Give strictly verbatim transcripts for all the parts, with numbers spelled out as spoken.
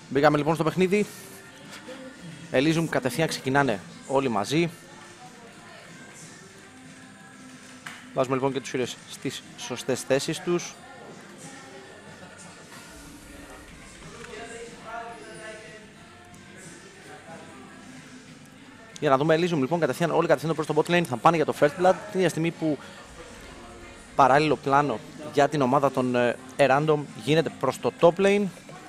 Μπήκαμε λοιπόν στο παιχνίδι. Elysium κατευθείαν ξεκινάνε όλοι μαζί. Βάζουμε λοιπόν και τους ήρωες στις σωστές θέσεις τους. Για να δούμε Elysium λοιπόν κατευθείαν, όλοι κατευθείαν προς το bot lane, θα πάνε για το first blood την ίδια στιγμή που παράλληλο πλάνο για την ομάδα των ε, Erandom γίνεται προς το top lane.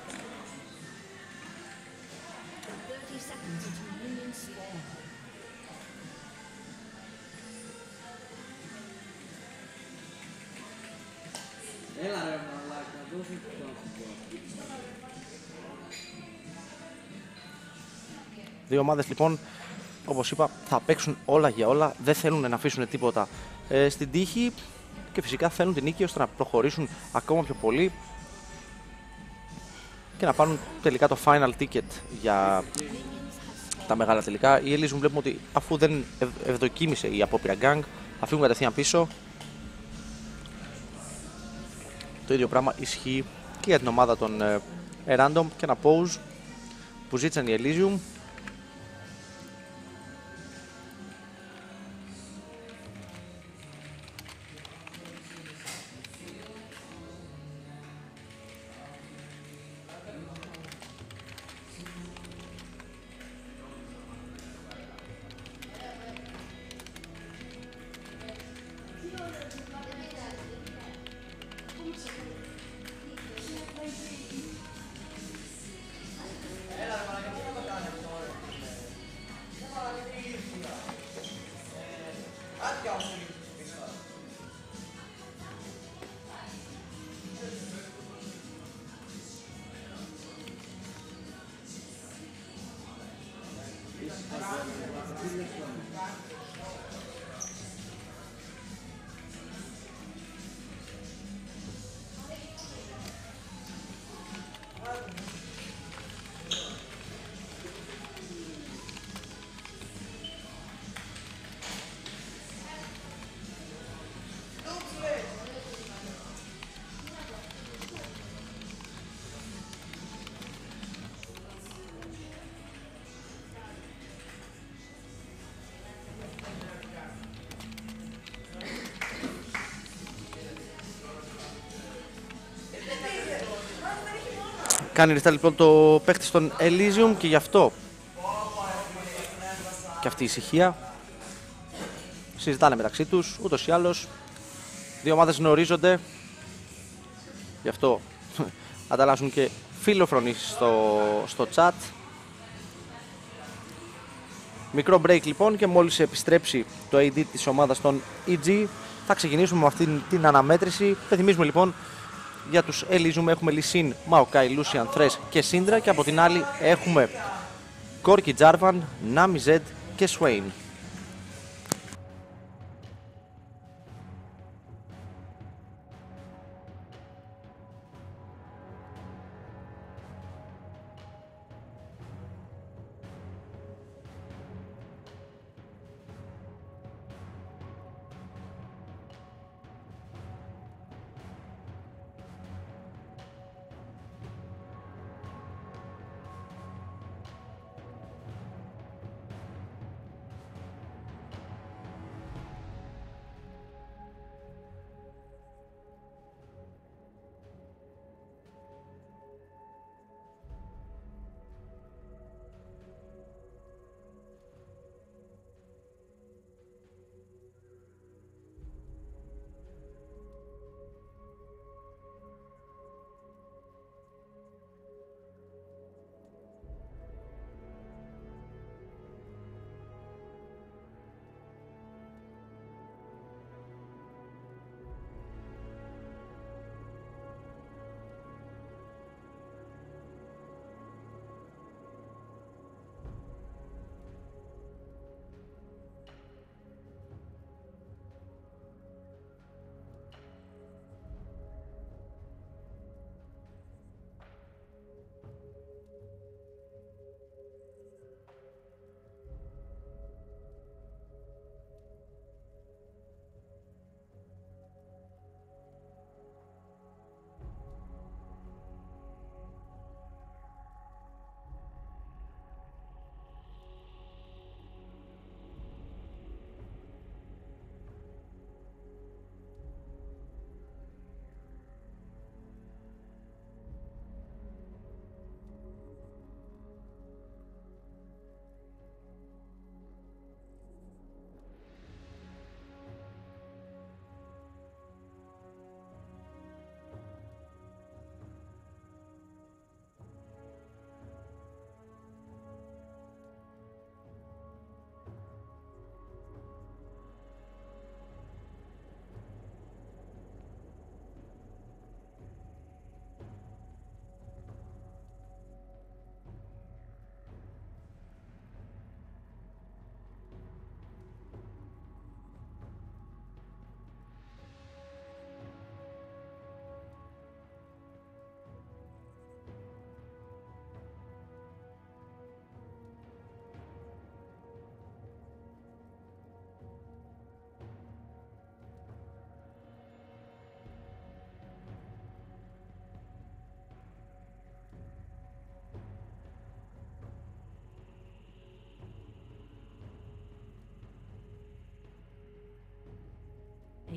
Δύο ομάδες λοιπόν, όπως είπα, θα παίξουν όλα για όλα, δεν θέλουν να αφήσουν τίποτα ε, στην τύχη και φυσικά θέλουν την νίκη ώστε να προχωρήσουν ακόμα πιο πολύ και να πάρουν τελικά το final ticket για τα μεγάλα τελικά. Οι Elysium βλέπουμε ότι αφού δεν ευ ευδοκίμησε η απόπειρα gang, θα φύγουν κατευθείαν πίσω. Το ίδιο πράγμα ισχύει και για την ομάδα των ε, Erandom και ένα pause που ζήτησαν οι Elysium. Κάνει ρηστά λοιπόν το παίχτη στον Elysium και γι' αυτό και αυτή η ησυχία συζητάνε μεταξύ τους. Ούτως ή άλλως δύο ομάδες γνωρίζονται, γι' αυτό ανταλλάσσουν και φιλοφρονήσεις στο, στο chat. Μικρό break λοιπόν και μόλις επιστρέψει το έι ντι της ομάδας των ι τζι θα ξεκινήσουμε με αυτήν την αναμέτρηση. Θυμίζουμε λοιπόν για τους Elysium έχουμε Lee Sin, Maokai, Lucian, Thresh και Syndra και από την άλλη έχουμε Corki, Jarvan, Nami Z και Swain.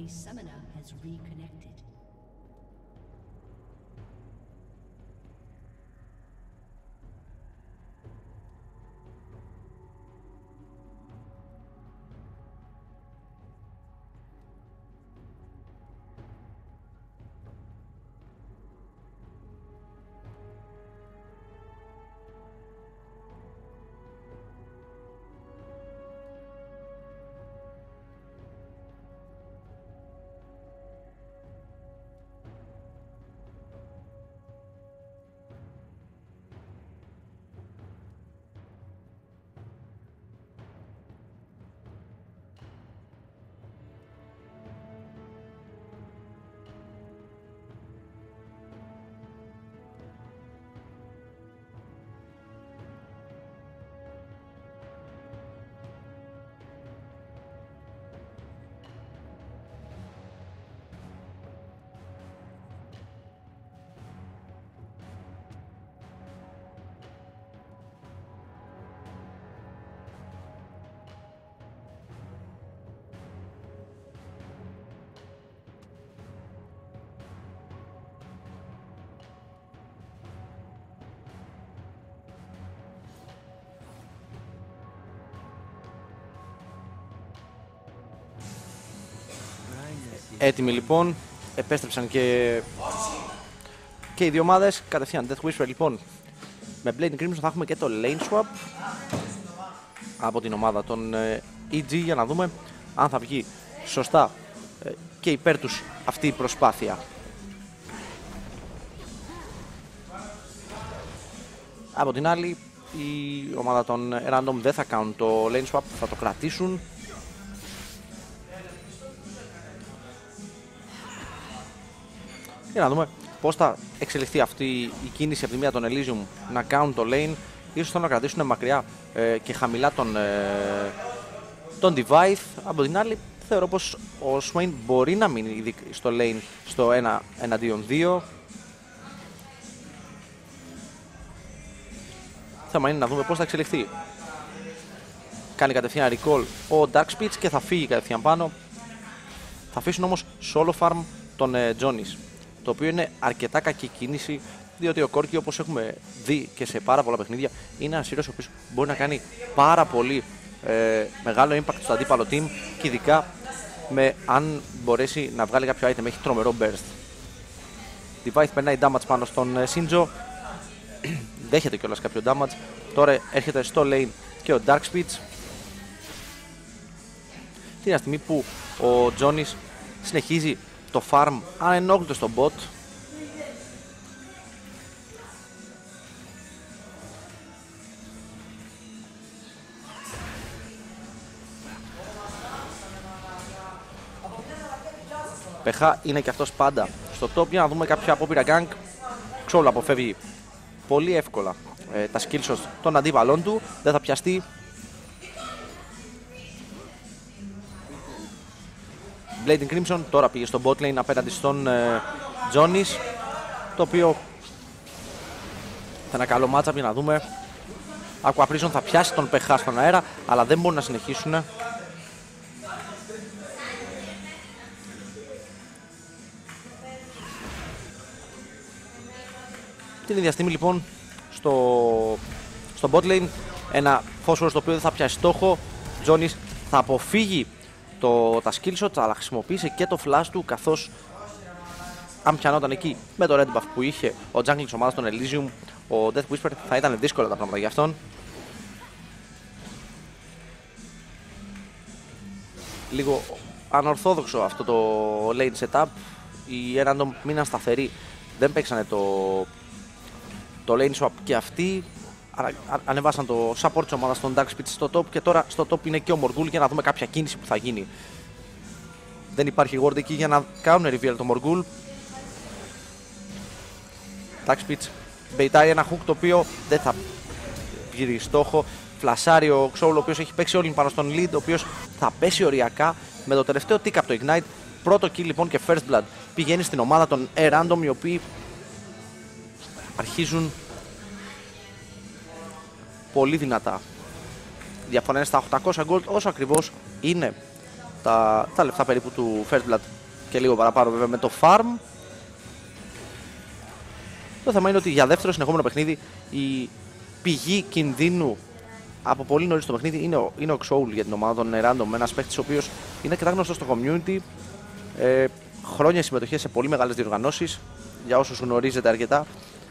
A summoner has reconnected. Έτοιμοι λοιπόν, επέστρεψαν και, και οι δύο ομάδες. Κατευθείαν Death Whisper λοιπόν. Με Blading Crimson θα έχουμε και το lane swap από την ομάδα των ι τζι για να δούμε αν θα βγει σωστά και υπέρ τους αυτή η προσπάθεια. Από την άλλη η ομάδα των Random δεν θα κάνουν το lane swap, θα το κρατήσουν. Για να δούμε πώς θα εξελιχθεί αυτή η κίνηση από τη μία των Elysium να κάνουν το lane. Ίσως θα να κρατήσουν μακριά ε, και χαμηλά τον, ε, τον Divide. Από την άλλη θεωρώ πως ο Swain μπορεί να μείνει στο lane στο ένα εναντίον δύο. Θέμα είναι να δούμε πώς θα εξελιχθεί. Κάνει κατευθείαν recall ο Dark Speech και θα φύγει κατευθείαν πάνω. Θα αφήσουν όμως solo farm τον ε, Jonis, το οποίο είναι αρκετά κακή κίνηση, διότι ο Corki, όπως έχουμε δει και σε πάρα πολλά παιχνίδια, είναι ένας ήρωας ο οποίος μπορεί να κάνει πάρα πολύ ε, μεγάλο impact στο αντίπαλο team και ειδικά με, αν μπορέσει να βγάλει κάποιο item, έχει τρομερό burst. Divide περνάει damage πάνω στον ε, Shinjo, δέχεται κιόλας κάποιο damage, τώρα έρχεται στο lane και ο Dark Speech. Την στιγμή που ο Jonis συνεχίζει το farm ανενόχλητο στο bot. Πεχά είναι και αυτός πάντα στο top για να δούμε κάποια απόπειρα gank. Ξόλου αποφεύγει πολύ εύκολα ε, τα skillshots των αντίπαλών του, δεν θα πιαστεί. Blading Crimson τώρα πήγε στο bot lane απέναντι στον ε, Jonis, το οποίο θα ένα καλό matchup για να δούμε. Aqua Prison θα πιάσει τον Πεχά στον αέρα, αλλά δεν μπορούν να συνεχίσουν. Την ίδια στιγμή λοιπόν στο, στο bot lane ένα φόσφορο το οποίο δεν θα πιάσει στόχο. Jonis θα αποφύγει το, τα skill shots, αλλά χρησιμοποίησε και το flash του, καθώς αν πιανόταν εκεί με το red buff που είχε ο jungle της ομάδας των Elysium, ο Death Whisper, θα ήταν δύσκολα τα πράγματα για αυτόν. Λίγο ανορθόδοξο αυτό το lane setup. Οι Random μείναν σταθεροί, δεν παίξανε το, το lane swap και αυτοί. Ανεβάσαν το support της ομάδας των Dark Speech στο top και τώρα στο top είναι και ο Morgul για να δούμε κάποια κίνηση που θα γίνει. Δεν υπάρχει ward εκεί για να κάνουν reveal το Morgul. Dark Speech μπεϊτάει ένα hook το οποίο δεν θα βγει στόχο. Φλασάρει ο Xoul, ο οποίος έχει παίξει όλη πάνω στον lead, ο οποίος θα πέσει οριακά με το τελευταίο tick από το Ignite. Πρώτο kill λοιπόν και first blood πηγαίνει στην ομάδα των Random, οι οποίοι αρχίζουν πολύ δυνατά. Διαφορά είναι στα οκτακόσια gold, όσο ακριβώς είναι τα, τα λεφτά περίπου του First Blood και λίγο παραπάνω βέβαια με το farm. Το θέμα είναι ότι για δεύτερο συνεχόμενο παιχνίδι η πηγή κινδύνου από πολύ νωρίς στο παιχνίδι είναι ο, είναι ο Xoul για την ομάδα των Random, ένας παίκτης ο οποίος είναι αρκετά γνωστός στο community, ε, χρόνια συμμετοχή σε πολύ μεγάλες διοργανώσεις, για όσους γνωρίζετε αρκετά.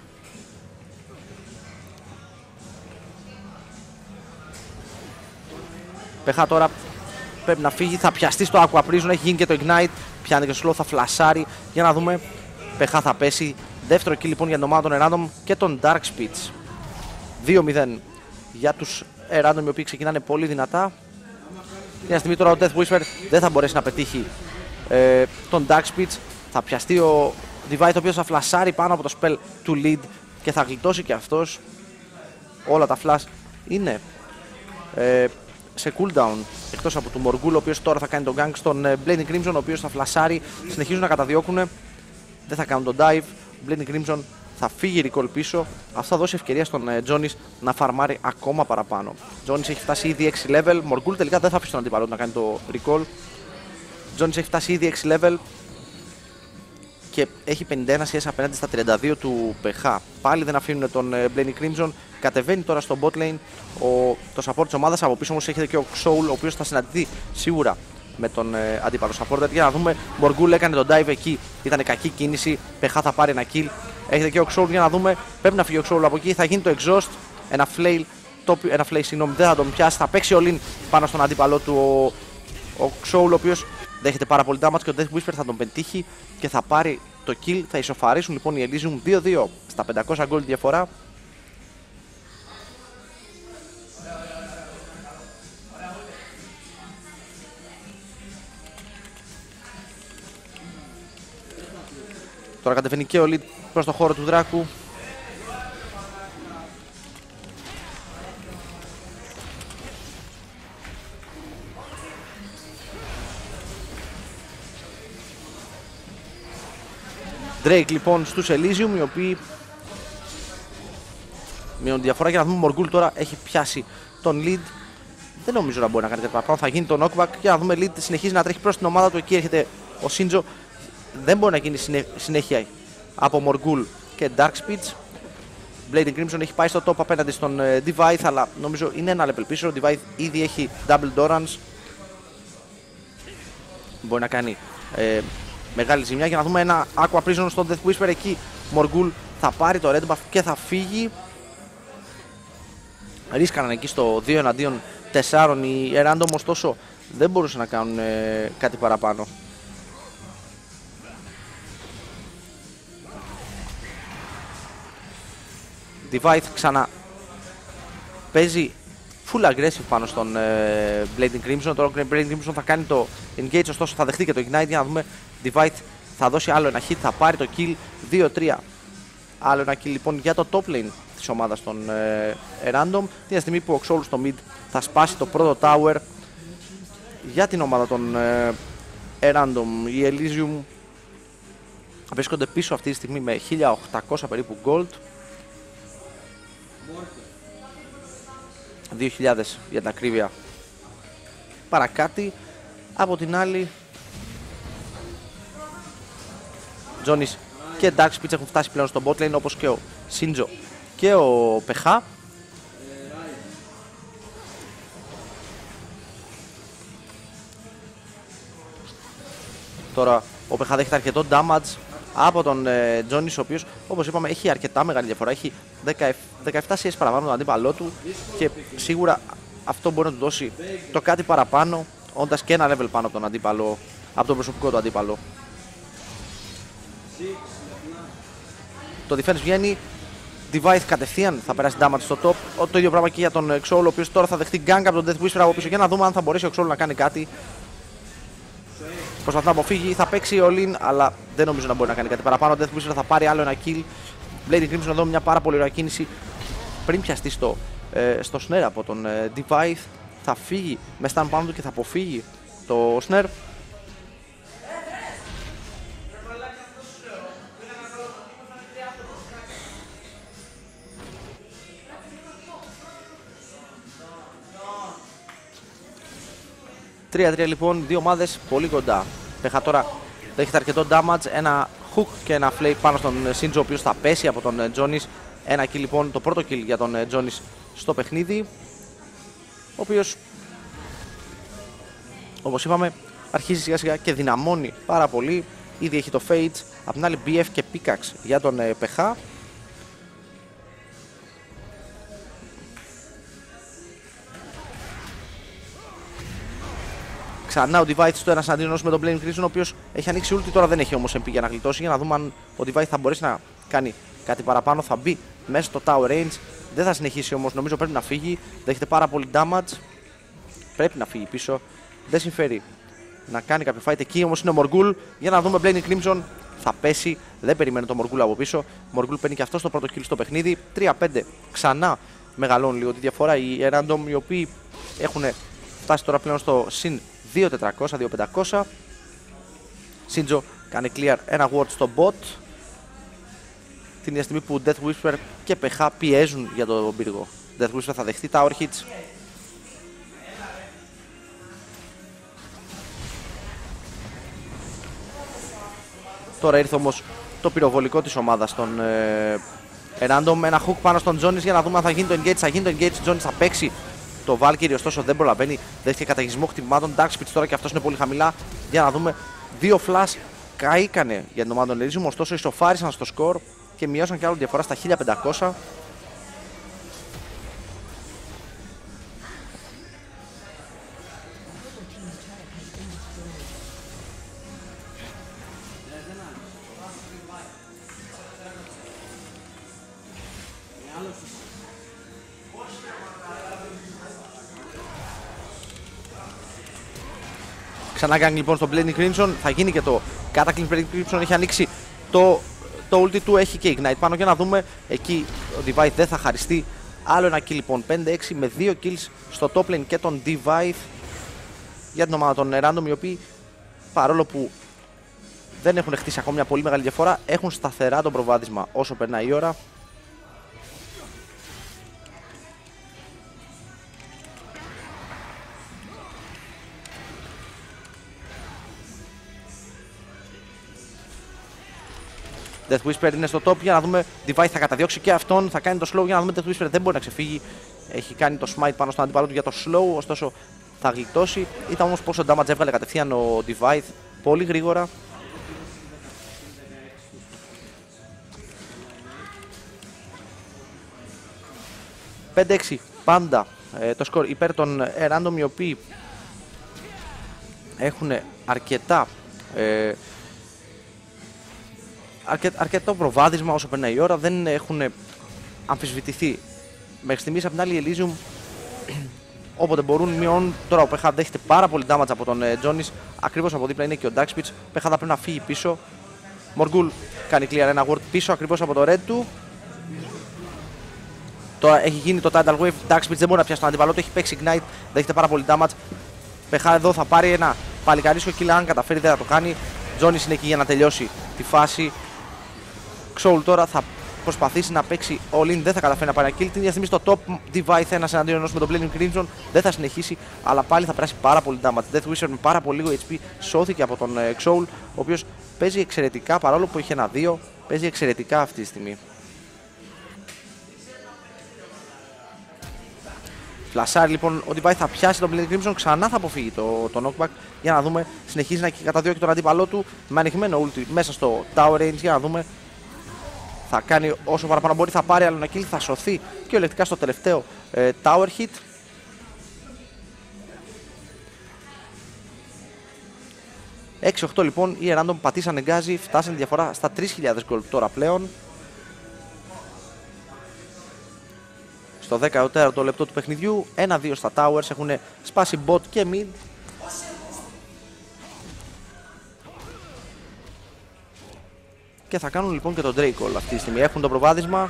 Πεχά τώρα πρέπει να φύγει, θα πιαστεί στο Aqua Prison, έχει γίνει και το Ignite, πιάνει και στο slow, θα φλασάρει, για να δούμε. Πεχά θα πέσει, δεύτερο kill λοιπόν για την ομάδα των Random και τον Dark Speech. δύο μηδέν για τους Random οι οποίοι ξεκινάνε πολύ δυνατά. Μια στιγμή τώρα ο Death Whisper δεν θα μπορέσει να πετύχει ε, τον Dark Speech. Θα πιαστεί ο Divide ο οποίος θα φλασάρει πάνω από το spell του lead και θα γλιτώσει και αυτός. Όλα τα flash είναι ε, σε cooldown εκτός από του Morgul ο οποίος τώρα θα κάνει τον gank στον ε, Blading Crimson ο οποίος θα φλασάρει. Συνεχίζουν να καταδιώκουν, δεν θα κάνουν τον dive. Blading Crimson θα φύγει recall πίσω. Αυτό θα δώσει ευκαιρία στον ε, Jonis να φαρμάρει ακόμα παραπάνω. Jonis έχει φτάσει ήδη έξι level. Morgul τελικά δεν θα αφήσει τον αντίπαλο να κάνει το recall. Jonis έχει φτάσει ήδη έξι level και έχει πενήντα ένα σι ες απέναντι στα τριάντα δύο του Πεχά. Πάλι δεν αφήνουν τον ε, Blading Crimson. Κατεβαίνει τώρα στο bot lane ο, το support της ομάδας. Από πίσω όμως έχετε και ο Xoul ο οποίος θα συναντηθεί σίγουρα με τον ε, αντίπαλο supporter. Για να δούμε, Morgul έκανε τον dive εκεί, ήταν κακή κίνηση. Πεχά θα πάρει ένα kill. Έχετε και ο Xoul για να δούμε, πρέπει να φύγει ο Xoul από εκεί. Θα γίνει το exhaust, ένα flail, το, ένα flail συγγνώμη, δεν θα τον πιάσει. Θα παίξει all in πάνω στον αντίπαλό του ο, ο Xoul ο οποίος δέχεται πάρα πολύ damage και ο Death Whisper θα τον πετύχει και θα πάρει το kill. Θα ισοφαρίσουν λοιπόν οι Elysium δύο δύο στα πεντακόσια gold διαφορά. Τώρα κατεβαίνει και ο lead προς το χώρο του Δράκου. Drake λοιπόν στους Elysium οι οποίοι μειώνουν διαφορά. Για να δούμε, Morgul τώρα έχει πιάσει τον lead. Δεν νομίζω να μπορεί να κάνει κάτι παραπάνω. Θα γίνει το knockback. Για να δούμε, lead συνεχίζει να τρέχει προς την ομάδα του. Εκεί έρχεται ο Sinjo. Δεν μπορεί να γίνει συνέ... συνέχεια από Morgul και Dark Speech. Blading Crimson έχει πάει στο top απέναντι στον uh, Divide, αλλά νομίζω είναι ένα level πίσω. Ο Divide ήδη έχει double Dorans. Μπορεί να κάνει ε, μεγάλη ζημιά. Για να δούμε ένα Aqua Prison στον Death Whisper. Εκεί Morgul θα πάρει το red buff και θα φύγει. Ρίσκαναν εκεί στο δύο εναντίον τεσσάρων. Οι Random ωστόσο δεν μπορούσαν να κάνουν ε, κάτι παραπάνω. Divide ξανά παίζει full aggressive πάνω στον ε, Blading Crimson. Τώρα ο Blading Crimson θα κάνει το engage, ωστόσο θα δεχτεί και το ignite. Για να δούμε, Divide θα δώσει άλλο ένα hit, θα πάρει το kill δύο τρία. Άλλο ένα kill λοιπόν για το top lane της ομάδας των ε, Random. Την στιγμή που ο Xoul στο mid θα σπάσει το πρώτο tower για την ομάδα των ε, Random. Οι Elysium βρίσκονται πίσω αυτή τη στιγμή με χίλια οκτακόσια περίπου gold. δύο χιλιάδες για την ακρίβεια παρακάτι. Από την άλλη, Jonis και Dark Speech έχουν φτάσει πλέον στο bot lane, όπως και ο Sinjo και ο Πεχά. Τώρα ο Πεχά δέχεται αρκετό damage από τον ε, Jonis, ο οποίος όπως είπαμε έχει αρκετά μεγάλη διαφορά. Έχει δεκαεπτά σι ες παραπάνω τον αντίπαλό του και σίγουρα αυτό μπορεί να του δώσει το κάτι παραπάνω, όντας και ένα level πάνω από τον αντίπαλο, από τον προσωπικό του αντίπαλο. Το defense βγαίνει, Divide κατευθείαν θα περάσει damage στο top. Το ίδιο πράγμα και για τον Xoul, ο οποίος τώρα θα δεχτεί gang από τον Death Whisper από πίσω. Για να δούμε αν θα μπορέσει ο Xoul να κάνει κάτι. Προσπαθεί να αποφύγει, θα παίξει all in, αλλά δεν νομίζω να μπορεί να κάνει κάτι παραπάνω. Ο Death Whisper θα πάρει άλλο ένα kill. Blading Crimson εδώ μια πάρα πολύ ωραία κίνηση πριν πιαστεί στο, ε, στο snare από τον ε, Divide. Θα φύγει με stun πάνω του και θα αποφύγει το snare. τρία τρία λοιπόν, δύο ομάδες πολύ κοντά. Πέχα τώρα δέχεται αρκετό damage, ένα hook και ένα flay πάνω στον Shinjo, ο οποίος θα πέσει από τον Jonis. Ένα kill λοιπόν, το πρώτο kill για τον Jonis στο παιχνίδι, ο οποίος, όπως είπαμε, αρχίζει σιγά σιγά και δυναμώνει πάρα πολύ. Ήδη έχει το Fates, απ' την άλλη μπι εφ και Pickaxe για τον Πεχά. Ξανά ο Device στο ένας αντίον με τον Blame Crimson, ο οποίος έχει ανοίξει ulti, τώρα δεν έχει όμως εμ πι για να γλιτώσει. Για να δούμε αν ο Device θα μπορέσει να κάνει κάτι παραπάνω. Θα μπει μέσα στο tower range, δεν θα συνεχίσει όμως, νομίζω πρέπει να φύγει. Δέχεται πάρα πολύ damage, πρέπει να φύγει πίσω, δεν συμφέρει να κάνει κάποιο fight. Εκεί όμως είναι ο Morgul, για να δούμε Blame Crimson, θα πέσει, δεν περιμένει το Morgul από πίσω. Morgul παίρνει και αυτό στο πρώτο kill στο παιχνίδι, τρία πέντε, ξανά μεγαλώνει λίγο τη διαφορά. Οι Random, οι οποίοι έχουν φτάσει τώρα πλέον στο συν δύο τετρακόσια, δύο πεντακόσια. Shinjo κάνει clear ένα ward στο bot, την ίδια στιγμή που Death Whisper και Πεχά πιέζουν για τον πύργο. Death Whisper θα δεχτεί tower hits. Τώρα ήρθε όμως το πυροβολικό της ομάδας των ε, Random. Ένα hook πάνω στον Jonis για να δούμε αν θα γίνει το engage. Θα γίνει το engage, Jonis θα παίξει το Valkyrie, ωστόσο δεν προλαβαίνει. Δέχτηκε καταιγισμό χτυπημάτων. Dark Speech τώρα και αυτός είναι πολύ χαμηλά. Για να δούμε, δύο flash καήκανε για την ομάδα των Elysium, ωστόσο ισοφάρισαν στο score και μειώσαν και άλλο διαφορά στα χίλια πεντακόσια. Ξανά gang λοιπόν στο Blade Crimson, θα γίνει και το Cataclysm. Blade Crimson έχει ανοίξει το, το ulti του, έχει και Ignite πάνω για να δούμε. Εκεί ο Divide δεν θα χαριστεί. Άλλο ένα kill λοιπόν, πέντε έξι με δύο kills στο top lane και τον Divide για την ομάδα των Random, οι οποίοι παρόλο που δεν έχουν χτίσει ακόμα μια πολύ μεγάλη διαφορά, έχουν σταθερά το προβάδισμα όσο περνάει η ώρα. Death Whisper είναι στο top για να δούμε. Device θα καταδιώξει και αυτόν. Θα κάνει το slow για να δούμε. Death Whisper δεν μπορεί να ξεφύγει. Έχει κάνει το smite πάνω στον αντίπαλο του για το slow. Ωστόσο θα γλιτώσει. Ήταν όμως πόσο damage έβγαλε κατευθείαν ο Device. Πολύ γρήγορα. πέντε έξι πάντα ε, το σκορ υπέρ των ε, Random, οι οποίοι έχουν αρκετά. Ε, Αρκε, αρκετό προβάδισμα όσο περνάει η ώρα, δεν έχουν αμφισβητηθεί μέχρι στιγμής. Απ' την άλλη, οι Elysium όποτε μπορούν μειώνουν. Τώρα ο Πεχά δέχεται πάρα πολύ damage από τον ε, Jonis. Ακριβώς από δίπλα είναι και ο Dark Speech. Πεχά θα πρέπει να φύγει πίσω. Morgul κάνει clear ένα ward πίσω ακριβώς από το red του. Τώρα έχει γίνει το Tidal Wave. Dark Speech δεν μπορεί να πιάσει τον αντίπαλο του. Έχει παίξει Ignite, δέχεται πάρα πολύ damage. Πεχά εδώ θα πάρει ένα παλικαρίσιο kill. Αν καταφέρει, δεν θα το κάνει. Jonis είναι εκεί για να τελειώσει τη φάση. Xoul τώρα θα προσπαθήσει να παίξει all in, δεν θα καταφέρει να πάρει ένα kill. Την ίδια στιγμή στο top Device ένας εναντίον ενός με τον Blade Crimson, δεν θα συνεχίσει, αλλά πάλι θα περάσει πάρα πολύ damage. Death Whisper με πάρα πολύ λίγο έιτς πι σώθηκε από τον uh, Xoul, ο οποίος παίζει εξαιρετικά παρόλο που είχε ένα δύο, παίζει εξαιρετικά αυτή τη στιγμή. Φλασάρει λοιπόν ο Device, θα πιάσει τον Blade Crimson, ξανά θα αποφύγει το, το knockback για να δούμε. Συνεχίζει να καταδιώκει τον αντίπαλό του με ανοιχμένο ulti μέσα στο tower range για να δούμε. Θα κάνει όσο παραπάνω μπορεί, θα πάρει άλλο ένα kill, θα σωθεί και ολεκτικά στο τελευταίο ε, tower hit. έξι οκτώ λοιπόν, οι Random πατήσανε γκάζι, φτάσανε διαφορά στα τρεις χιλιάδες gold τώρα πλέον. Στο δέκατο λεπτό του παιχνιδιού, ένα δύο στα towers, έχουν σπάσει bot και mid. Και θα κάνουν λοιπόν και τον Drake Call αυτή τη στιγμή. Έχουν το προβάδισμα.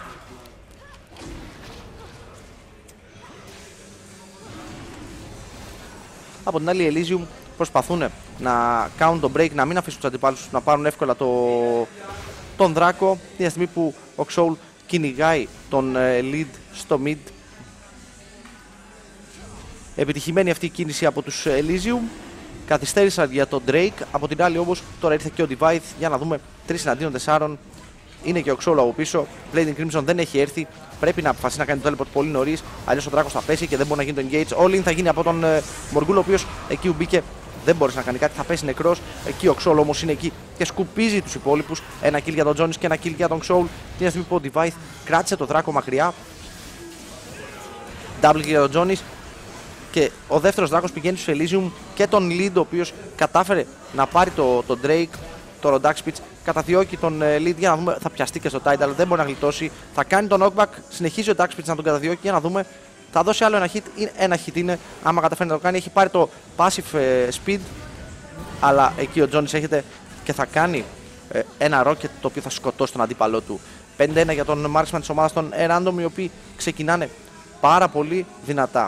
Από την άλλη, οι Elysium προσπαθούν να κάνουν τον break, να μην αφήσουν τους αντιπάλους τους να πάρουν εύκολα το... τον Δράκο. Τη στιγμή που ο Xoul κυνηγάει τον lead στο mid. Επιτυχημένη αυτή η κίνηση από τους Elysium. Καθυστέρησαν για τον Drake. Από την άλλη όμως τώρα ήρθε και ο Divide για να δούμε τρεις εναντίον τεσσάρων. Είναι και ο Xolo από πίσω. Blading Crimson δεν έχει έρθει. Πρέπει να αποφασίσει να κάνει το teleport πολύ νωρίς. Αλλιώς ο Dracos θα πέσει και δεν μπορεί να γίνει το engage. All in θα γίνει από τον ε, Morgul, ο οποίος εκεί που μπήκε δεν μπόρεσε να κάνει κάτι. Θα πέσει νεκρός. Εκεί ο Xolo όμως είναι εκεί και σκουπίζει τους υπόλοιπους. Ένα kill για τον Jonis και ένα kill για τον Xolo. Την στιγμή που ο Divide κράτησε το Draco μακριά. Double kill για τον Jonis. Και ο δεύτερος Dracos πηγαίνει στο Elysium και τον Lead, ο οποίος κατάφερε να πάρει το, το Drake. Το Dark Speech καταδιώκει τον uh, Lead για να δούμε. Θα πιαστεί και στο Tidal, δεν μπορεί να γλιτώσει. Θα κάνει τον knockback, συνεχίζει ο Dark Speech να τον καταδιώκει για να δούμε. Θα δώσει άλλο ένα hit. Ένα hit είναι, άμα καταφέρει να το κάνει. Έχει πάρει το passive uh, speed. Αλλά εκεί ο Jonis έχετε και θα κάνει uh, ένα rocket το οποίο θα σκοτώσει τον αντίπαλό του. πέντε ένα για τον marksman της ομάδας των Random, οι οποίοι ξεκινάνε πάρα πολύ δυνατά.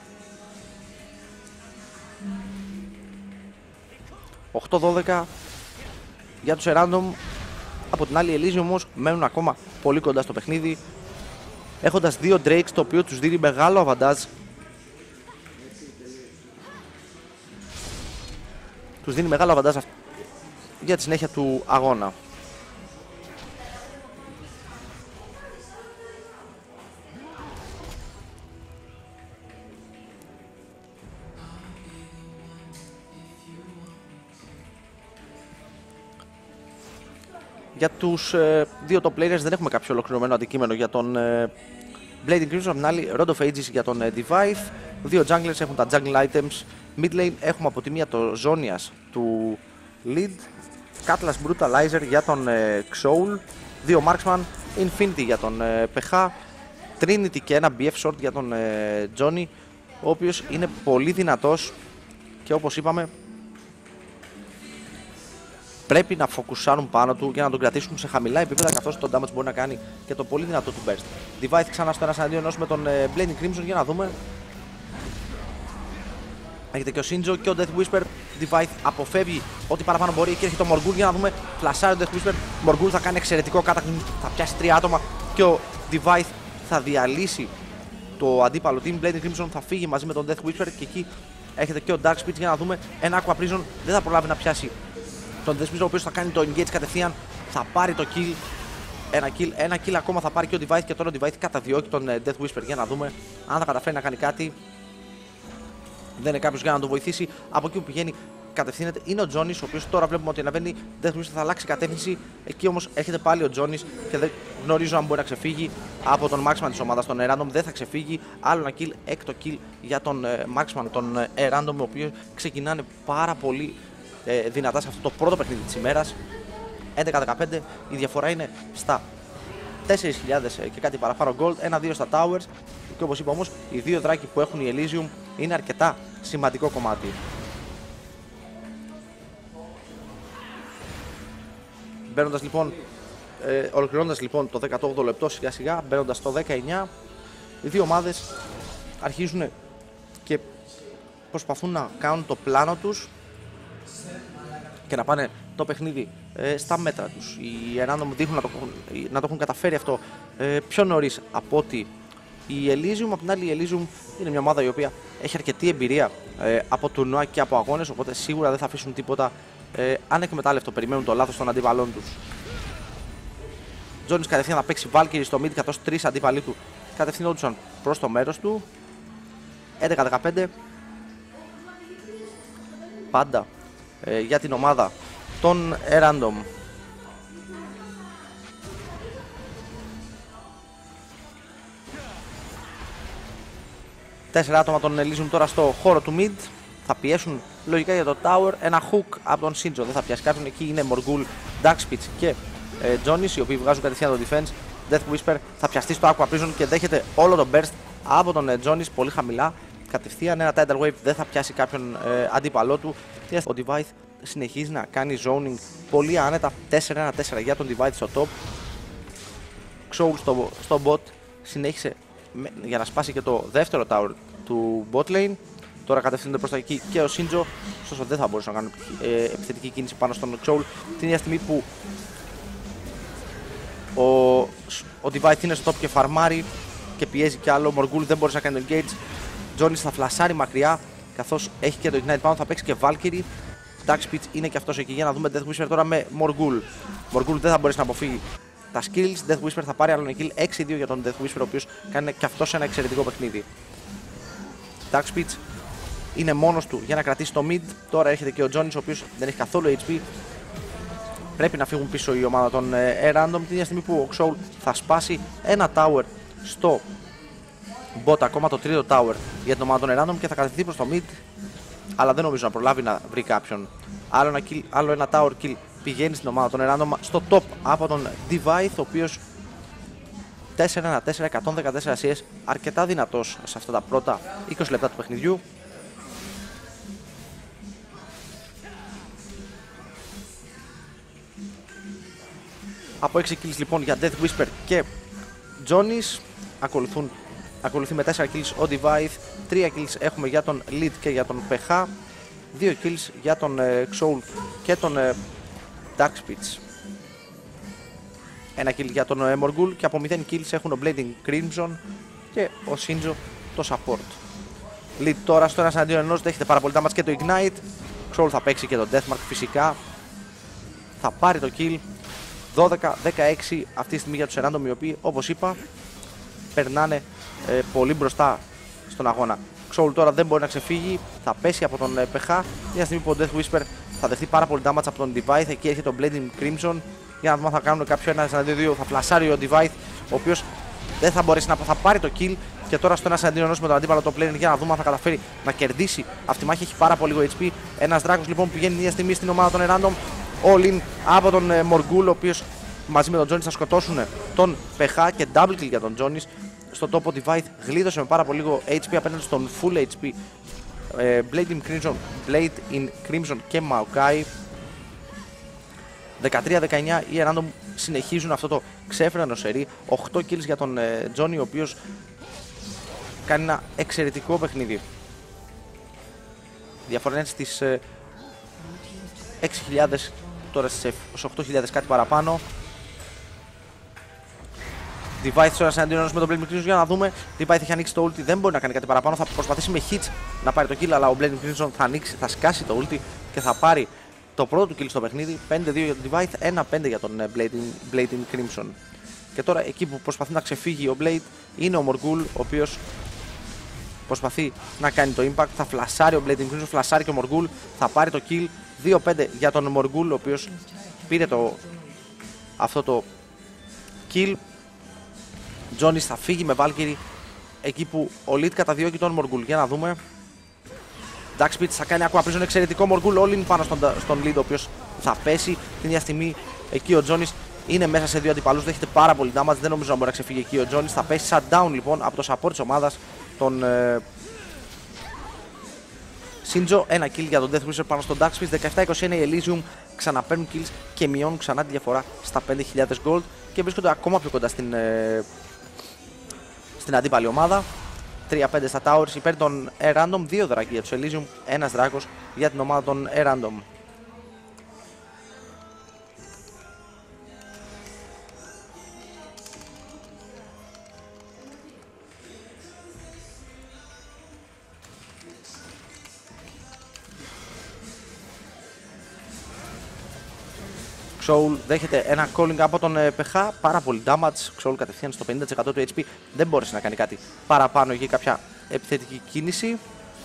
οκτώ δώδεκα για τους Random. Από την άλλη, οι Elysium όμως μένουν ακόμα πολύ κοντά στο παιχνίδι, έχοντας δύο Drakes, το οποίο τους δίνει μεγάλο αβαντάζ. Τους δίνει μεγάλο αβαντάζ για τη συνέχεια του αγώνα. Για τους ε, δύο top players δεν έχουμε κάποιο ολοκληρωμένο αντικείμενο για τον ε, Blading Crimson. Από την άλλη, Rod of Ages για τον ε, Divide. Δύο junglers έχουν τα jungle items. Mid lane έχουμε από τη μία το Zonias του Lead. Cutlass Brutalizer για τον ε, Xol. Δύο Marksman. Infinity για τον ε, πι έιτς. Trinity και ένα μπι εφ Sword για τον ε, Johnny, ο οποίος είναι πολύ δυνατός και όπως είπαμε πρέπει να φοκουσάρουν πάνω του για να τον κρατήσουν σε χαμηλά επίπεδα, καθώς το damage μπορεί να κάνει και το πολύ δυνατό του burst. Divide ξανά στο ένα εναντίον ενός με τον ε, Blading Crimson για να δούμε. Έχετε και ο Shinjo και ο Death Whisper. Divide αποφεύγει ό,τι παραπάνω μπορεί και έρχεται το Morgul για να δούμε. Φλασάρει ο Death Whisper. Morgul θα κάνει εξαιρετικό κατάκλυσμα, θα πιάσει τρία άτομα και ο Divide θα διαλύσει το αντίπαλο team. Blading Crimson θα φύγει μαζί με τον Death Whisper και εκεί έχετε και ο Dark Speech για να δούμε. Ένα Aqua Prison δεν θα προλάβει να πιάσει τον Death Whisper, ο οποίος θα κάνει το engage κατευθείαν, θα πάρει το kill. Ένα kill, ένα kill ακόμα θα πάρει και ο Divide και τώρα ο Divide καταδιώκει τον Death Whisper για να δούμε αν θα καταφέρει να κάνει κάτι. Δεν είναι κάποιος για να τον βοηθήσει. Από εκεί που πηγαίνει κατευθύνεται είναι ο Jonis, ο οποίος τώρα βλέπουμε ότι αναβαίνει. Death Whisper θα αλλάξει κατεύθυνση. Εκεί όμως έρχεται πάλι ο Jonis και δεν γνωρίζω αν μπορεί να ξεφύγει από τον Marksman της ομάδας των Random. Δεν θα ξεφύγει. Άλλο ένα kill, έκτο kill για τον Marksman των Random, ο οποίος ξεκινάνε πάρα πολύ ε, δυνατά σε αυτό το πρώτο παιχνίδι της ημέρας. έντεκα δεκαπέντε, η διαφορά είναι στα τέσσερις χιλιάδες και κάτι παραπάνω gold, ένα δύο στα towers. Και όπως είπα όμως, οι δύο δράκοι που έχουν οι Elysium είναι αρκετά σημαντικό κομμάτι. Μπαίνοντας λοιπόν, ε, ολοκληρώνοντας λοιπόν το δεκαοκτώ λεπτό σιγά σιγά, μπαίνοντας στο δεκαεννιά, οι δύο ομάδες αρχίζουν και προσπαθούν να κάνουν το πλάνο τους και να πάνε το παιχνίδι ε, στα μέτρα τους. Οι Random δείχνουν να το, να το έχουν καταφέρει αυτό ε, πιο νωρίς από ότι η Elysium. Από την άλλη, η Elysium είναι μια ομάδα η οποία έχει αρκετή εμπειρία ε, από τουρνουά και από αγώνες, οπότε σίγουρα δεν θα αφήσουν τίποτα ε, ανεκμετάλλευτο. Περιμένουν το λάθος των αντίπαλών τους. Jonis κατευθείαν θα παίξει Valkyrie στο mid, καθώς τρεις αντίπαλοι του κατευθυνόντουσαν προς το μέρος του. έντεκα δεκαπέντε. Πάντα ε, για την ομάδα των Random. Τέσσερα άτομα των Elysium τώρα στο χώρο του mid. Θα πιέσουν λογικά για το tower. Ένα hook από τον Shinjo. Δεν θα πιάσει κάποιον. Εκεί είναι Morgul, Dark Speech και ε, Jonis, οι οποίοι βγάζουν κατευθείαν το defense. Death Whisper θα πιαστεί στο Aqua Prison και δέχεται όλο το burst από τον ε, Jonis πολύ χαμηλά. Κατευθείαν ένα Tidal Wave δεν θα πιάσει κάποιον ε, αντίπαλό του. Ο Divide συνεχίζει να κάνει zoning πολύ άνετα. τέσσερα ένα τέσσερα για τον Divide στο top. Xol στο, στο bot συνέχισε για να σπάσει και το δεύτερο tower του bot lane. Τώρα κατευθύνεται προς τα εκεί και ο Shinjo, ωστόσο δεν θα μπορούσε να κάνει ε, επιθετική κίνηση πάνω στον Xol την ίδια στιγμή που ο, ο Divide είναι στο top και φαρμάρει και πιέζει κι άλλο. Morgul δεν μπορούσε να κάνει το engage. Jonis θα φλασάρει μακριά, καθώς έχει και το Ignite πάνω, θα παίξει και Valkyrie. Dark Speech είναι και αυτός εκεί. Για να δούμε Death Whisper τώρα με Morgul. Morgul δεν θα μπορέσει να αποφύγει τα skills. Death Whisper θα πάρει άλλον kill. έξι δύο για τον Death Whisper, ο οποίος κάνει και αυτός ένα εξαιρετικό παιχνίδι. Dark Speech είναι μόνος του για να κρατήσει το mid. Τώρα έρχεται και ο Johnny's, ο οποίος δεν έχει καθόλου έιτς πι. Πρέπει να φύγουν πίσω η ομάδα των ε, Random την ίδια στιγμή που ο Xoul θα σπάσει ένα tower στο bot, ακόμα το τρίτο tower για την ομάδα των Random και θα κατευθυνθεί προς το mid. Αλλά δεν νομίζω να προλάβει να βρει κάποιον. Άλλο ένα, kill, άλλο ένα tower kill πηγαίνει στην ομάδα των Random στο top από τον Device, ο οποίος τέσσερα ένα τέσσερα, εκατόν δεκατέσσερα σι ες, αρκετά δυνατός σε αυτά τα πρώτα είκοσι λεπτά του παιχνιδιού. Από έξι kills λοιπόν για Death Whisper και Johnny's, ακολουθούν, ακολουθεί με τέσσερα kills ο Device, τρία kills έχουμε για τον Lead και για τον πι έιτς, δύο kills για τον ε, Xoul και τον ε, Dark Speech, ένα kill για τον ε, Morgul και από μηδέν kills έχουν ο Blading Crimson και ο Shinjo το support. Lead τώρα στο ένας εναντίον ενός, δέχεται πάρα πολύ damage και το Ignite. Xoul θα παίξει και το Deathmark φυσικά, θα πάρει το kill. δώδεκα δεκαέξι αυτή τη στιγμή για τους Random, οι οποίοι όπως είπα περνάνε ε, πολύ μπροστά στον αγώνα. Xoul τώρα δεν μπορεί να ξεφύγει, θα πέσει από τον ε, πι έιτς, μια στιγμή που ο Death Whisper θα δεχτεί πάρα πολύ damage από τον Device. Εκεί έρχεται το Blading Crimson για να δούμε αν θα κάνουν κάποιο ένα εναντίον δύο. Θα φλασάρει ο Device, ο οποίος δεν θα μπορέσει να θα πάρει το kill. Και τώρα στο ένα εναντίον ενός με τον αντίπαλο το player για να δούμε αν θα καταφέρει να κερδίσει αυτή τη μάχη. Έχει πάρα πολύ έιτς πι. Ένας Δράκος λοιπόν πηγαίνει μια στιγμή στην ομάδα των Random. All in από τον ε, Morgul, ο οποίος μαζί με τον Johnny's θα σκοτώσουν τον πι έιτς και double kill για τον Johnny's. Στο τόπο Device γλίτωσε με πάρα πολύ λίγο έιτς πι απέναντι στον full έιτς πι ε, Blade in Crimson, Blade in Crimson και Maokai. δεκατρία δεκαεννιά οι Random συνεχίζουν αυτό το ξέφρενο σερί. οκτώ kills για τον ε, Johnny, ο οποίος κάνει ένα εξαιρετικό παιχνίδι. Διαφορά είναι στις ε, έξι χιλιάδες, τώρα στις οκτώ χιλιάδες κάτι παραπάνω. Device τώρα σε αντίον με τον Blading Crimson για να δούμε. Device έχει ανοίξει το ulti, δεν μπορεί να κάνει κάτι παραπάνω. Θα προσπαθήσει με hits να πάρει το kill, αλλά ο Blading Crimson θα, ανοίξει, θα σκάσει το ulti και θα πάρει το πρώτο του kill στο παιχνίδι. πέντε δύο για τον Device, ένα πέντε για τον Blading, Blading Crimson. Και τώρα εκεί που προσπαθεί να ξεφύγει ο Blade είναι ο Morgul, ο οποίος προσπαθεί να κάνει το impact. Θα φλασάρει ο Blading Crimson, φλασάρει και ο Morgul, θα πάρει το kill. δύο πέντε για τον Morgul, ο οποίος πήρε το, αυτό το kill. Johnny's θα φύγει με Valkyrie εκεί που ο Lead καταδιώκει τον Morgul. Για να δούμε. Dark Speech θα κάνει ακόμα prison, εξαιρετικό Morgul all in πάνω στον, στον Lead, ο οποίος θα πέσει. Την ίδια στιγμή εκεί ο Johnny's είναι μέσα σε δύο αντιπαλούς, δέχεται πάρα πολύ damage, δεν νομίζω να μπορεί να ξεφύγει εκεί ο Johnny's. Θα πέσει shutdown λοιπόν από το support της ομάδας τον ε, Shinjo. Ένα kill για τον Death Whisper πάνω στον Dark Speech. δεκαεπτά είκοσι ένα οι Elysium ξαναπαίρνουν kills και μειώνουν ξανά τη διαφορά στα πέντε χιλιάδες gold και βρίσκονται ακόμα πιο κοντά στην, ε, στην αντίπαλη ομάδα. τρία πέντε στα towers υπέρ των Random, δύο δράκοι για τους Elysium, ένας δράκος για την ομάδα των Random. Xoul δέχεται ένα calling από τον πι έιτς, πάρα πολύ damage. Xoul κατευθείαν στο πενήντα τοις εκατό του έιτς πι, δεν μπόρεσε να κάνει κάτι παραπάνω για κάποια επιθετική κίνηση.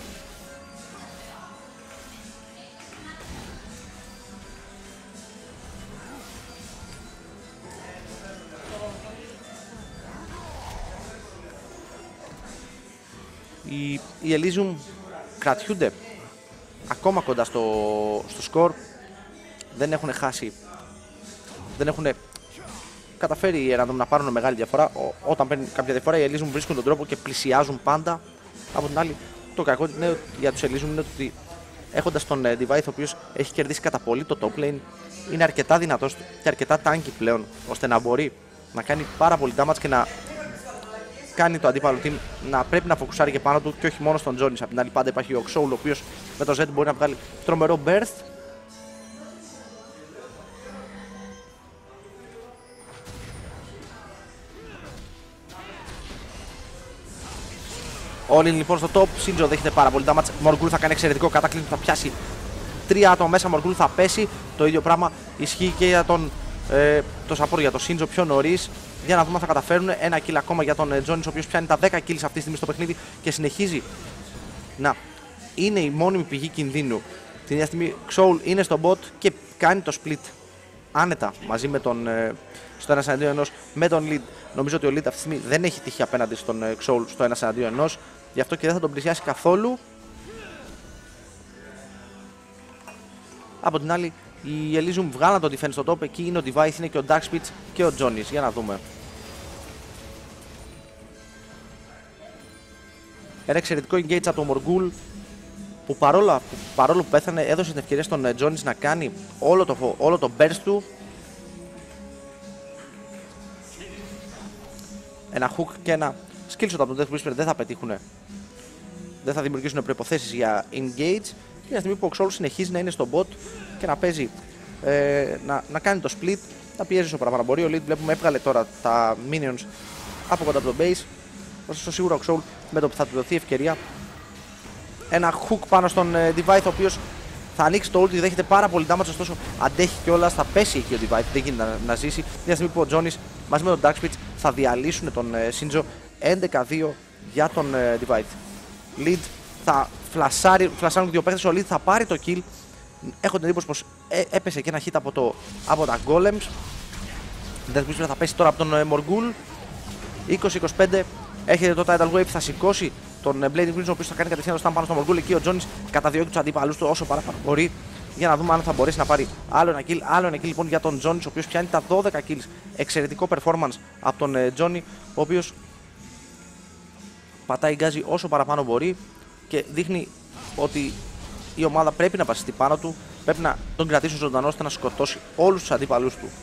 Οι, οι Elysium κρατιούνται ακόμα κοντά στο, στο score, δεν έχουν χάσει. Δεν έχουν καταφέρει οι Random να πάρουν μεγάλη διαφορά. Ό, όταν παίρνουν κάποια διαφορά, οι Elysium βρίσκουν τον τρόπο και πλησιάζουν πάντα. Από την άλλη, το κακό είναι για τους Elysium είναι ότι έχοντας τον Device, ο οποίος έχει κερδίσει κατά πολύ το top lane, είναι αρκετά δυνατός και αρκετά tanky πλέον, ώστε να μπορεί να κάνει πάρα πολύ damage και να κάνει το αντίπαλο team να πρέπει να φοκουσάρει και πάνω του και όχι μόνο στον Johnny's. Από την άλλη, πάντα υπάρχει ο Xoul, ο οποίος με το Z μπορεί να βγάλει τρομερό burst. Όλοι λοιπόν στο top. Σίντζο δέχεται πάρα πολύ damage. Μοργκούλ θα κάνει εξαιρετικό κατάκλυσμα. Θα πιάσει τρία άτομα μέσα. Μοργκούλ θα πέσει. Το ίδιο πράγμα ισχύει και για τον ε, το support για τον Σίντζο πιο νωρίς. Για να δούμε αν θα καταφέρουν. Ένα kill ακόμα για τον Τζόνις, ο οποίος πιάνει τα δέκα kills αυτή τη στιγμή στο παιχνίδι και συνεχίζει να είναι η μόνιμη πηγή κινδύνου. Την ίδια στιγμή Xoul είναι στο bot και κάνει το split άνετα μαζί με τον ε, στο ένα εναντίον ενός με τον Lead. Νομίζω ότι ο Lead αυτή τη στιγμή δεν έχει τύχει απέναντι στον ε, Xoul στο ένα εναντίον ενός, γι' αυτό και δεν θα τον πλησιάσει καθόλου. Από την άλλη, οι Elysium βγάλαν το defense στο top. Εκεί είναι ο Device, είναι και ο Darkspitz και ο Johnny's. Για να δούμε. Ένα εξαιρετικό engage από τον Morgul, που παρόλο, που παρόλο που πέθανε έδωσε την ευκαιρία στον Johnny's να κάνει όλο το, όλο το burst του. Ένα hook και ένα skill shot από τον Death Whisper δεν θα πετύχουν. Δεν θα δημιουργήσουν προϋποθέσεις για engage. Και μια στιγμή που ο Xoul συνεχίζει να είναι στο bot και να παίζει, ε, να, να κάνει το split, να πιέζει όσο παραπάνω μπορεί. Ο Lead βλέπουμε έβγαλε τώρα τα minions από κοντά από το base. Ωστόσο σίγουρα ο Xoul με το που θα του δοθεί ευκαιρία. Ένα hook πάνω στον ε, Device, ο οποίος θα ανοίξει το ulti, δέχεται πάρα πολύ damage, ωστόσο αντέχει κιόλας, θα πέσει εκεί ο Device, δεν γίνεται να, να ζήσει. Μια στιγμή που ο Johnny's μαζί με τον Darkspitz θα διαλύσουν τον ε, Shinjo. έντεκα δύο για τον ε, Device. Lead θα φλασάρει, φλασάρουν δύο παίχτες, ο Lead θα πάρει το kill. Έχω την εντύπωση πως ε, έπεσε και ένα hit από, το, από τα golems. Δεν θα πέσει τώρα από τον ε, Morgul. είκοσι είκοσι πέντε, έχετε το Tidal Wave, θα σηκώσει τον ε, Blading Crimson, ο οποίος θα κάνει κατευθείαν το stand πάνω στον Morgul. Εκεί ο Johnny's καταδιώκει τους αντίπαλους του όσο παραπάνω μπορεί, για να δούμε αν θα μπορέσει να πάρει άλλο ένα kill. Άλλο ένα kill λοιπόν για τον Johnny's, ο οποίος πιάνει τα δώδεκα kills. Εξαιρετικό performance από τον ε, Johnny, ο οποίος πατάει γκάζι όσο παραπάνω μπορεί και δείχνει ότι η ομάδα πρέπει να βασιστεί πάνω του, πρέπει να τον κρατήσουν ζωντανό ώστε να σκοτώσει όλους τους αντίπαλους του.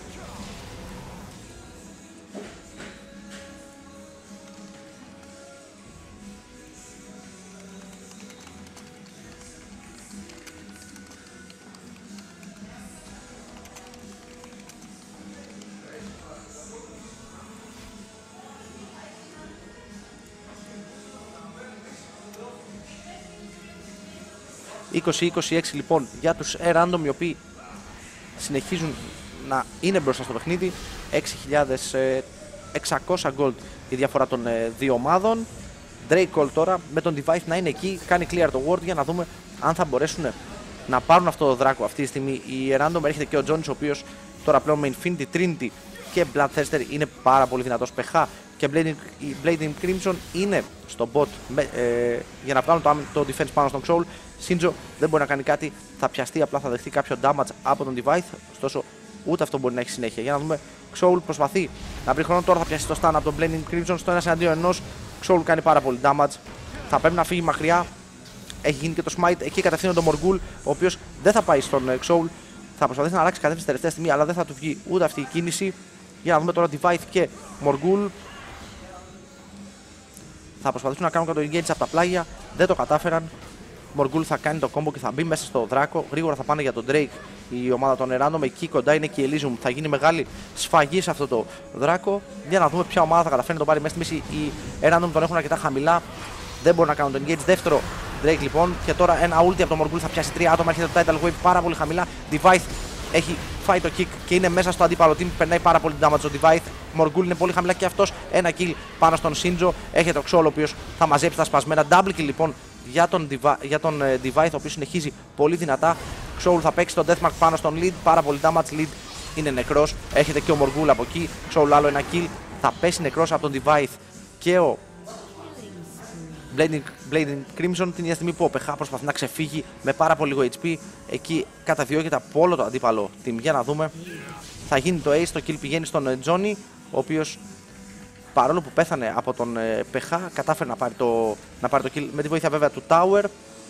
είκοσι είκοσι έξι λοιπόν για τους E-Random, οι οποίοι συνεχίζουν να είναι μπροστά στο παιχνίδι. έξι χιλιάδες εξακόσια gold η διαφορά των δύο ομάδων. Drake Call τώρα με τον Device να είναι εκεί, κάνει clear το ward για να δούμε αν θα μπορέσουν να πάρουν αυτό το δράκο. Αυτή τη στιγμή η E-Random, έρχεται και ο Johnny's, ο οποίος τώρα πλέον με Infinity Trinity και Bloodthirster είναι πάρα πολύ δυνατός. Πεχά και Blading, Blading Crimson είναι στο bot με, ε, για να βγάλουν το, το defense πάνω στον Xoul. Shinjo δεν μπορεί να κάνει κάτι, θα πιαστεί, απλά θα δεχτεί κάποιο damage από τον Device. Ωστόσο, ούτε αυτό μπορεί να έχει συνέχεια. Για να δούμε, Xoul προσπαθεί να βρει χρόνο. Τώρα θα πιάσει το stun από τον Blading Crimson στο ένα εναντίον ενός. Xoul κάνει πάρα πολύ damage. Θα πρέπει να φύγει μακριά. Έχει γίνει και το smite. Εκεί κατευθύνει τον Morgul, ο οποίος δεν θα πάει στον Xoul. Θα προσπαθήσει να αλλάξει κατεύθυνση τελευταία στιγμή, αλλά δεν θα του βγει ούτε αυτή η κίνηση. Για να δούμε τώρα Device και Morgul. Θα προσπαθήσουν να κάνουν και το engage από τα πλάγια. Δεν το κατάφεραν. Morgul θα κάνει το combo και θα μπει μέσα στο δράκο. Γρήγορα θα πάνε για τον Drake η ομάδα των E-Random. Εκεί κοντά είναι και η Elysium. Θα γίνει μεγάλη σφαγή σε αυτό το δράκο. Για να δούμε ποια ομάδα θα καταφέρει να το πάρει μέσα στη μέση. Οι E-Random τον έχουν αρκετά χαμηλά. Δεν μπορούν να κάνουν το engage. Δεύτερο Drake λοιπόν. Και τώρα ένα ulti από τον Morgul θα πιάσει τρία άτομα. Έρχεται το Tidal Wave πάρα πολύ χαμηλά. Device έχει φάει το kick και είναι μέσα στο αντίπαλο team. Περνάει πάρα πολύ damage ο Device. Morgul είναι πολύ χαμηλά και αυτός. Ένα kill πάνω στον Shinjo. Έχει το Xoul, ο οποίος θα μαζέψει τα σπασμένα. Double kill λοιπόν για τον, για τον uh, Device, ο οποίος συνεχίζει πολύ δυνατά. Xoul θα παίξει τον Deathmark πάνω στον Lead. Πάρα πολύ damage. Lead είναι νεκρός. Έχετε και ο Morgul από εκεί. Xoul άλλο ένα kill. Θα πέσει νεκρός από τον Device και ο Blading, Blading Crimson, την ίδια στιγμή που ο Πεχά προσπαθεί να ξεφύγει με πάρα πολύ λίγο έιτς πι. Εκεί καταδιώκεται από όλο το αντίπαλο team. Για να δούμε. Θα γίνει το ace, το kill πηγαίνει στον Johnny, ο οποίος παρόλο που πέθανε από τον ε, Πεχά, κατάφερε να πάρει, το, να πάρει το kill με τη βοήθεια βέβαια του Tower.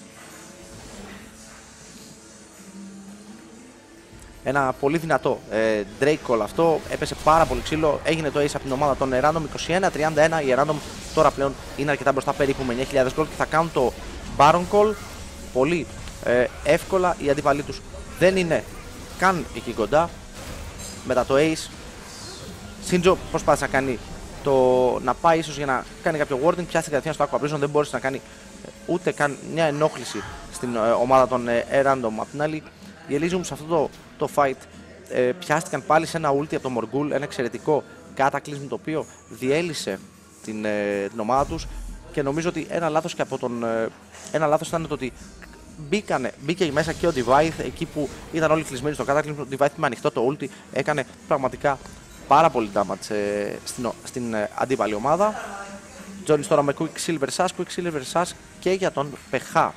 Ένα πολύ δυνατό ε, Drake Call αυτό, έπεσε πάρα πολύ ξύλο, έγινε το ace από την ομάδα των E-Random. είκοσι ένα τριάντα ένα, οι E-Random τώρα πλέον είναι αρκετά μπροστά, περίπου με εννιά χιλιάδες gold, και θα κάνουν το Baron Call πολύ ε, εύκολα. Οι αντίπαλοι τους δεν είναι καν εκεί κοντά. Μετά το ace, Shinjo προσπάθησε να κάνει το να πάει ίσως για να κάνει κάποιο warding, πιάστηκε κατευθείαν στο Aqua Prison, δεν μπόρεσε να κάνει ούτε καν μια ενόχληση στην ε, ομάδα των ε, Random. Απ' την άλλη, οι Elysium σε αυτό το, το fight ε, πιάστηκαν πάλι σε ένα ulti από το Morgul, ένα εξαιρετικό Cataclysm το οποίο διέλυσε την, ε, την ομάδα τους, και νομίζω ότι ένα λάθος και από τον, ε, ένα λάθος ήταν το ότι μπήκανε, μπήκε μέσα και ο Divide εκεί που ήταν όλοι κλεισμένοι στο Cataclysm. Ο Divide με ανοιχτό το ulti έκανε πραγματικά πάρα πολύ damage ε, στην, στην ε, αντίπαλη ομάδα. Johnny's τώρα με Quicksilver Sash, Quicksilver Sash και για τον Πεχά.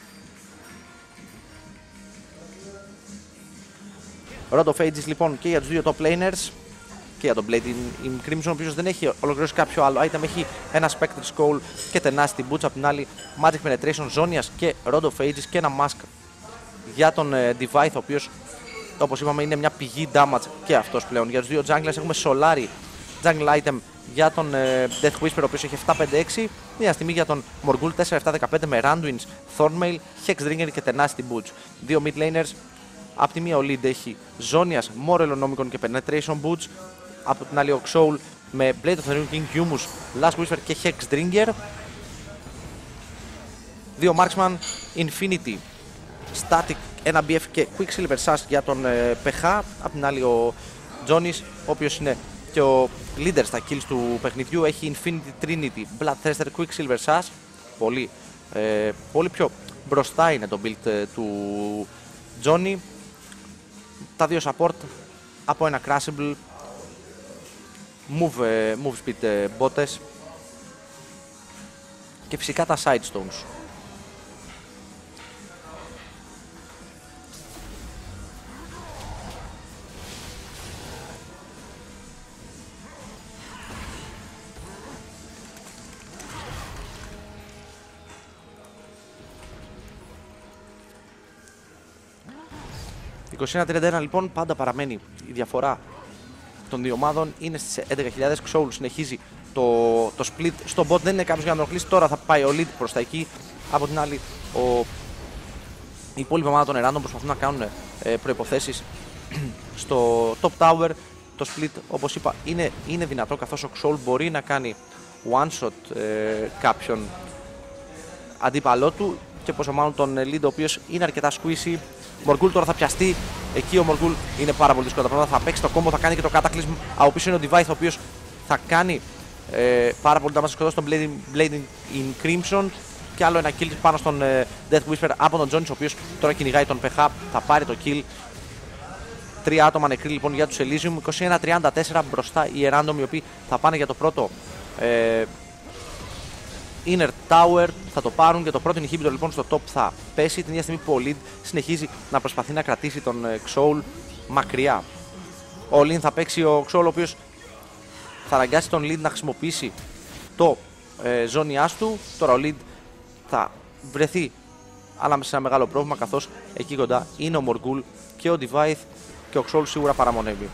Rod of Ages λοιπόν και για τους δύο top laners και για τον Blading Crimson, ο οποίος δεν έχει ολοκληρώσει κάποιο άλλο item, έχει ένα Spectre Skull και Tenacity Boots. Απ' την άλλη Magic Penetration, Zonias και Rod of Ages και ένα Mask για τον ε, Divide, ο οποίος όπως είπαμε είναι μια πηγή damage και αυτός πλέον. Για τους δύο junglers έχουμε Solari jungle item για τον ε, Death Whisper, ο οποίος έχει επτά πέντε έξι. Μια στιγμή για τον Morgul τέσσερα επτά δεκαπέντε με Randuin's, Thornmail, Hexdringer και Tenacity Boots. Δύο mid laners. Απ' τη μία ο Lead έχει Zonias, Morel Onomicon και Penetration Boots. Από την άλλη ο Xoul με Blade of the Rune King, Humus, Last Whisper και Hexdringer. Δύο Marksman, Infinity, Static, ένα μπι εφ και Quicksilver Sash για τον ε, Πεχά. Απ' την άλλη ο Johnny's, ο οποίος είναι και ο leader στα kills του παιχνιδιού, έχει Infinity Trinity, Bloodthirster, Quicksilver Sash. Πολύ, ε, πολύ πιο μπροστά είναι το build ε, του Johnny. Τα δύο support από ένα Crushable, move, ε, move speed ε, botes και φυσικά τα side stones. είκοσι ένα τριάντα ένα λοιπόν, πάντα παραμένει η διαφορά των δύο ομάδων, είναι στις έντεκα χιλιάδες. Xoul συνεχίζει το, το split στο bot, δεν είναι κάποιος για να τον κλείσει. Τώρα θα πάει ο lead προς τα εκεί. Από την άλλη ο, η υπόλοιπη ομάδα των Random προσπαθούν να κάνουν ε, προϋποθέσεις στο top tower. Το split, όπως είπα, είναι, είναι δυνατό, καθώς ο Xoul μπορεί να κάνει one shot ε, κάποιον αντίπαλό του, και πόσο μάλλον τον lead, ο οποίος είναι αρκετά squishy. Morgul τώρα θα πιαστεί. Εκεί ο Morgul είναι πάρα πολύ δύσκολο τα πράγματα. Θα παίξει το combo, θα κάνει και το Cataclysm. Από πίσω είναι ο Divide, ο οποίος θα κάνει ε, πάρα πολύ damage, σκοτώσει τον Blading, Blading in Crimson. Και άλλο ένα kill πάνω στον ε, Death Whisper από τον Johnny's, ο οποίος τώρα κυνηγάει τον Πεχά. Θα πάρει το kill. Τρία άτομα νεκροί λοιπόν για τους Elysium. είκοσι ένα τριάντα τέσσερα μπροστά οι Random, οι οποίοι θα πάνε για το πρώτο ε, Inner Tower, θα το πάρουν, και το πρώτο inhibitor λοιπόν στο top θα πέσει την ίδια στιγμή που ο Lead συνεχίζει να προσπαθεί να κρατήσει τον Xoul μακριά. Ο Lin θα παίξει ο Xoul, ο οποίος θα αναγκάσει τον Lead να χρησιμοποιήσει το ε, ζώνιάς του. Τώρα ο Lead θα βρεθεί ανάμεσα σε ένα μεγάλο πρόβλημα, καθώς εκεί κοντά είναι ο Morgul και ο Divide, και ο Xoul σίγουρα παραμονεύει.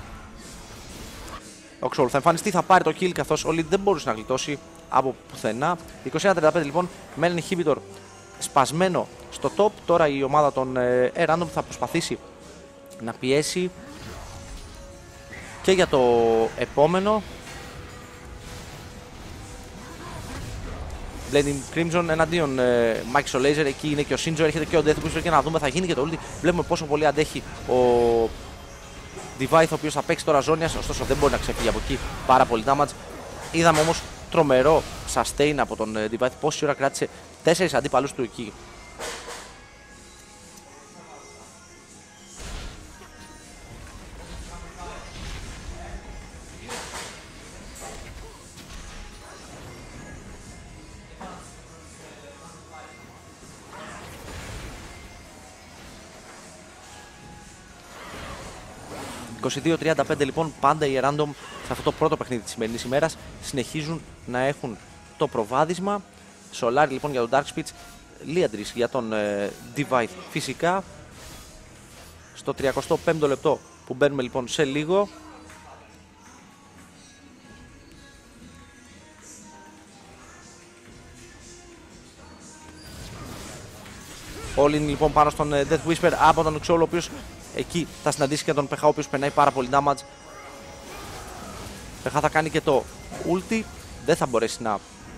Ο Xoul θα εμφανιστεί, θα πάρει το kill, καθώς ο Lead δεν μπορούσε να γλιτώσει από πουθενά. είκοσι ένα τριάντα πέντε λοιπόν, με έναν inhibitor σπασμένο στο top. Τώρα η ομάδα των ε, Random θα προσπαθήσει να πιέσει και για το επόμενο. Blading Crimson εναντίον ε, Mike Solazer, εκεί είναι και ο Sinjo, έρχεται και ο Death Whisper, και να δούμε θα γίνει και το ulti. Βλέπουμε πόσο πολύ αντέχει ο Divide, ο οποίος θα παίξει τώρα Zonias, ωστόσο δεν μπορεί να ξεφύγει από εκεί, πάρα πολύ damage. Είδαμε όμως τρομερό sustain από τον Divide, πόση ώρα κράτησε τέσσερις αντίπαλους του εκεί. είκοσι δύο τριάντα πέντε λοιπόν, πάντα οι Random σε αυτό το πρώτο παιχνίδι της σημερινής ημέρας συνεχίζουν να έχουν το προβάδισμα. Solari λοιπόν για τον Dark Speech, Liandry's για τον ε, Divide φυσικά. Στο τριακοστό πέμπτο λεπτό που μπαίνουμε λοιπόν σε λίγο. Όλοι είναι λοιπόν πάνω στον ε, Death Whisper από τον Xoul, ο οποίος εκεί θα συναντήσει και τον Πεχά, ο οποίος περνάει πάρα πολύ damage. Πεχά θα κάνει και το ulti. Δεν θα μπορέσει να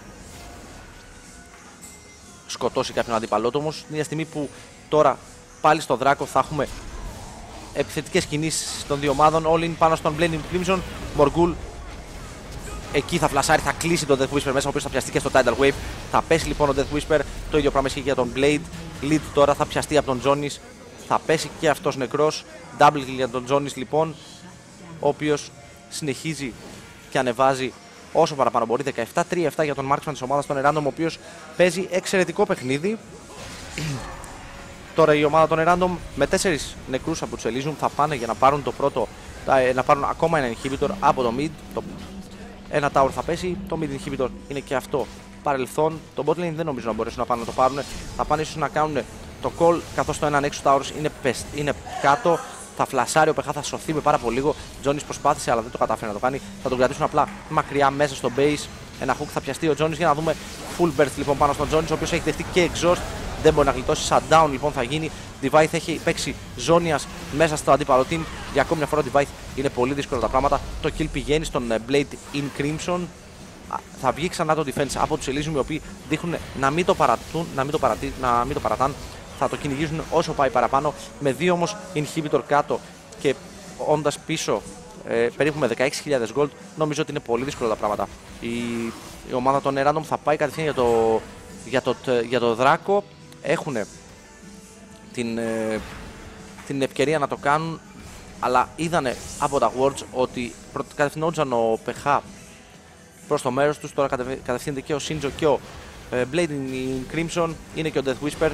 σκοτώσει κάποιον αντίπαλό του, όμως μια στιγμή που τώρα πάλι στο Δράκο θα έχουμε επιθετικές κινήσεις των δύο ομάδων. All in πάνω στον Blade Crimson. Morgul εκεί θα φλασάρει, θα κλείσει τον Death Whisper μέσα, ο οποίος θα πιαστεί και στο Tidal Wave. Θα πέσει λοιπόν ο Death Whisper. Το ίδιο πράγμα ισχύει για τον Blade. Lead τώρα θα πιαστεί από τον Jonis. Θα πέσει και αυτός νεκρός. Double kill για τον Jonis λοιπόν, ο οποίος συνεχίζει και ανεβάζει όσο παραπάνω μπορεί. δεκαεπτά τρία επτά για τον Marksman της ομάδας των Erandom, ο οποίος παίζει εξαιρετικό παιχνίδι. Τώρα η ομάδα των Erandom με τέσσερις νεκρούς από τους Elysium θα πάνε για να πάρουν το πρώτο, να πάρουν ακόμα ένα inhibitor από το mid. Το... Ένα tower θα πέσει, το mid inhibitor είναι και αυτό παρελθόν. Το bot lane δεν νομίζω να μπορέσουν να πάνε να το πάρουν. Θα πάνε ίσως να κάνουν το call, καθώς το ένα Nexus Towers είναι, είναι κάτω. Θα φλασάρει ο Πεχά, θα σωθεί με πάρα πολύ λίγο. Jonis προσπάθησε αλλά δεν το κατάφερε να το κάνει. Θα τον κρατήσουν απλά μακριά μέσα στο base. Ένα hook θα πιαστεί ο Jonis για να δούμε full burst λοιπόν πάνω στον Jonis, ο οποίος έχει δεχτεί και exhaust. Δεν μπορεί να γλιτώσει. Shutdown λοιπόν θα γίνει. Device έχει παίξει ζώνιας μέσα στο αντίπαλο team. Για ακόμη μια φορά ο Device είναι πολύ δύσκολα τα πράγματα. Το kill πηγαίνει στον Blade in Crimson. Θα βγει ξανά το defense από τους Elysium, οι οποίοι δείχνουν να μην το παρατούν, να μην το, παρατή, να μην το παρατάν. Θα το κυνηγήσουν όσο πάει παραπάνω. Με δύο όμως inhibitor κάτω και όντας πίσω ε, περίπου με δεκαέξι χιλιάδες gold, νομίζω ότι είναι πολύ δύσκολα τα πράγματα. Η, η ομάδα των Erandom θα πάει κατευθείαν για το, για το, για το Δράκο. Έχουν την, ε, την ευκαιρία να το κάνουν, αλλά είδανε από τα words ότι κατευθυνόντουσαν ο Πεχά προς το μέρος τους. Τώρα κατευθύνεται και ο Shinjo και ο ε, Blade in Crimson. Είναι και ο Death Whisper.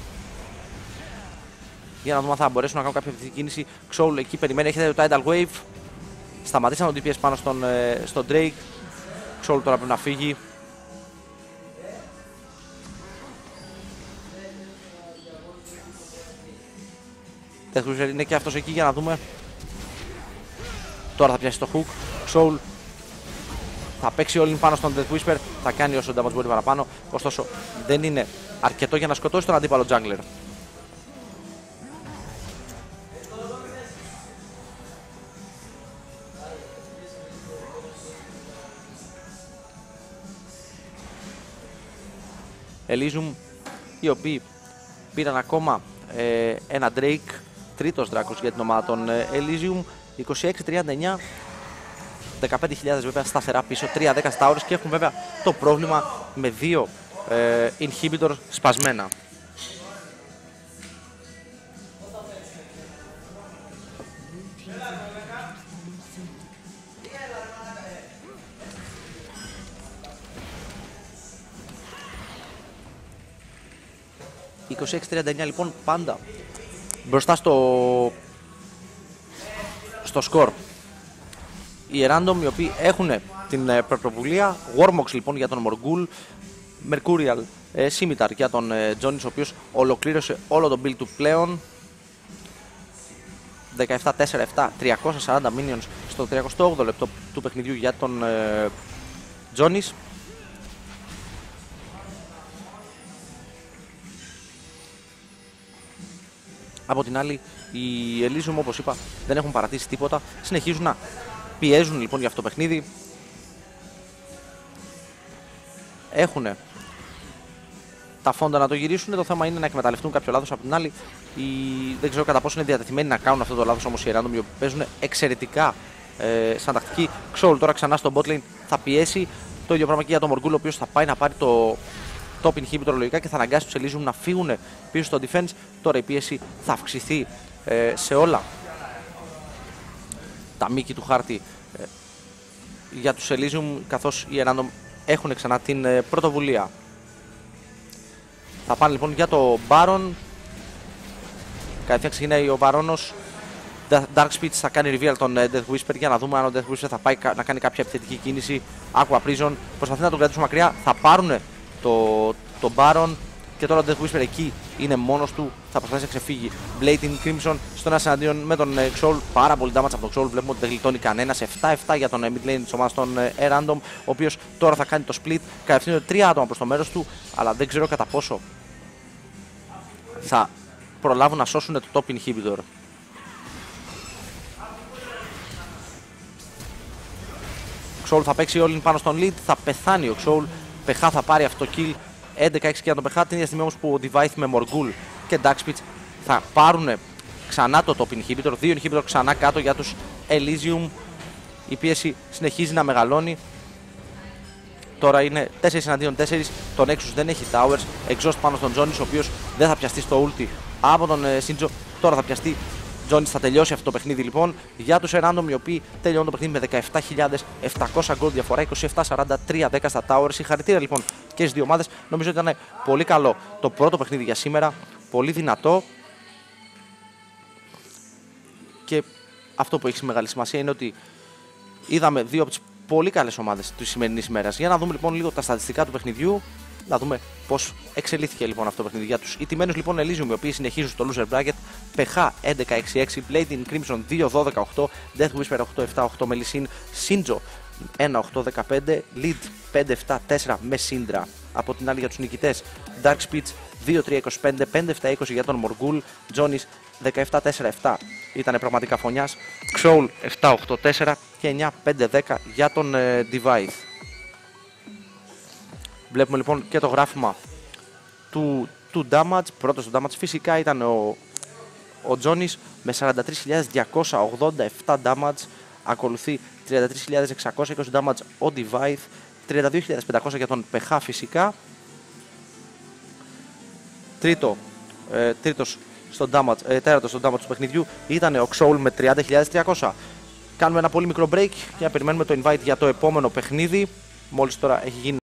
Για να δούμε αν θα μπορέσουν να κάνουν κάποια επιθετική κίνηση. Xoul εκεί περιμένει, έχετε το Tidal Wave. Σταματήσαν τον ντι πι ες πάνω στον, ε, στον Drake. Xoul τώρα πρέπει να φύγει. Death Whisper είναι και αυτός εκεί για να δούμε. Τώρα θα πιάσει το hook. Xoul θα παίξει all in πάνω στον Death Whisper. Θα κάνει όσο damage μπορεί παραπάνω. Ωστόσο δεν είναι αρκετό για να σκοτώσει τον αντίπαλο jungler. Elysium, οι οποίοι πήραν ακόμα ε, ένα Drake, τρίτος Δράκος για την ομάδα των ε, Elysium. είκοσι έξι τριάντα εννιά, δεκαπέντε χιλιάδες βέβαια σταθερά πίσω, τρία δέκα towers, και έχουν βέβαια το πρόβλημα με δύο ε, inhibitor σπασμένα. είκοσι έξι τριάντα εννιά λοιπόν πάντα μπροστά στο, στο σκορ. Οι Erandom, οι οποίοι έχουν την ε, πρωτοβουλία. Warmox λοιπόν για τον Morgul. Mercurial ε, Scimitar για τον ε, Jonis, ο οποίος ολοκλήρωσε όλο το build του πλέον. δεκαεπτά τέσσερα επτά, τριακόσια σαράντα minions στο τριακοστό όγδοο λεπτό του παιχνιδιού για τον ε, Jonis. Από την άλλη, οι Elysium, όπως είπα, δεν έχουν παρατήσει τίποτα. Συνεχίζουν να πιέζουν λοιπόν για αυτό το παιχνίδι. Έχουν τα φόντα να το γυρίσουν. Το θέμα είναι να εκμεταλλευτούν κάποιο λάθος. Από την άλλη, οι... δεν ξέρω κατά πόσο είναι διατεθειμένοι να κάνουν αυτό το λάθος όμως οι Erandom, οι παίζουν εξαιρετικά ε, σαν τακτική. Xoul τώρα ξανά στο bot lane θα πιέσει. Το ίδιο πράγμα και για τον Morgul, ο οποίος θα πάει να πάρει το top inhibitor λογικά και θα αναγκάσει τους Elysium να φύγουν πίσω στο defense. Τώρα η πίεση θα αυξηθεί ε, σε όλα τα μήκη του χάρτη ε, για τους Elysium, καθώς οι Erandom έχουν ξανά την ε, πρωτοβουλία. Θα πάνε λοιπόν για το Baron. Κατευθείαν ξεκινάει ο Barons. Dark Speech θα κάνει reveal τον ε, Death Whisper για να δούμε αν ο Death Whisper θα πάει να κάνει κάποια επιθετική κίνηση. Aqua Prison προσπαθεί να τον κρατήσουν μακριά. Θα πάρουν το, το Baron. Και τώρα ο Death Whisper εκεί είναι μόνος του. Θα προσπαθήσει να ξεφύγει. Blade in Crimson στον ένα εναντίον με τον ε, Xoul. Πάρα πολύ damage από τον Xoul. Βλέπουμε ότι δεν γλιτώνει κανένας. επτά επτά για τον ε, mid lane της ομάδας των ε, Erandom, ο οποίος τώρα θα κάνει το split. Κατευθύνονται τρία άτομα προς το μέρος του. Αλλά δεν ξέρω κατά πόσο θα προλάβουν να σώσουν το top inhibitor. Xoul θα παίξει all in πάνω στον lead, θα πεθάνει ο Xoul. Πεχά θα πάρει αυτό το kill. έντεκα έξι για τον Πεχά. Την ίδια στιγμή όμως που ο Device με Morgul και Dark Speech θα πάρουν ξανά το top inhibitor. Δύο inhibitor ξανά κάτω για τους Elysium. Η πίεση συνεχίζει να μεγαλώνει. Τώρα είναι τέσσερα εναντίον τέσσερα. Τον Nexus δεν έχει towers. Exhaust πάνω στον Jonis, ο οποίος δεν θα πιαστεί στο ulti από τον Sinjo. Τώρα θα πιαστεί. Jonis θα τελειώσει αυτό το παιχνίδι λοιπόν. Για τους Random, οι οποίοι τελειώνουν το παιχνίδι με δεκαεπτά χιλιάδες επτακόσια gold διαφορά. είκοσι επτά σαράντα τρία δέκα στα towers. Συγχαρητήρια λοιπόν και στις δύο ομάδες. Νομίζω ότι ήταν πολύ καλό το πρώτο παιχνίδι για σήμερα. Πολύ δυνατό. Και αυτό που έχει μεγάλη σημασία είναι ότι είδαμε δύο από τις πολύ καλές ομάδες της σημερινής ημέρας. Για να δούμε λοιπόν λίγο τα στατιστικά του παιχνιδιού. Να δούμε πώς εξελίχθηκε λοιπόν αυτό το παιχνίδι για τους ιτημένους λοιπόν Elysium, οι οποίοι συνεχίζουν στο loser bracket. Πεχά έντεκα έξι έξι, Blade in Crimson δύο δώδεκα οκτώ, Death Whisper οκτώ επτά οκτώ με Lee Sin, Sinjo ένα οκτώ δεκαπέντε, Lead πέντε επτά τέσσερα με Syndra. Από την άλλη για τους νικητές Dark Speech δύο τρία είκοσι πέντε, πέντε επτά είκοσι για τον Morgul, Jonis δεκαεπτά τέσσερα επτά ήταν πραγματικά φωνιάς, Xoul επτά οκτώ τέσσερα και εννιά πέντε δέκα για τον ε, Device. Βλέπουμε λοιπόν και το γράφημα του, του damage. Πρώτος του damage φυσικά ήταν ο, ο Jonis με σαράντα τρεις χιλιάδες διακόσια ογδόντα επτά damage. Ακολουθεί τριάντα τρεις χιλιάδες εξακόσια είκοσι damage ο Device, τριάντα δύο χιλιάδες πεντακόσια για τον Πεχά φυσικά. Τρίτο, ε, τρίτος στο damage, ε, τέταρτος στο damage του παιχνιδιού ήταν ο Xoul με τριάντα χιλιάδες τριακόσια. Κάνουμε ένα πολύ μικρό break και να περιμένουμε το invite για το επόμενο παιχνίδι. Μόλις τώρα έχει γίνει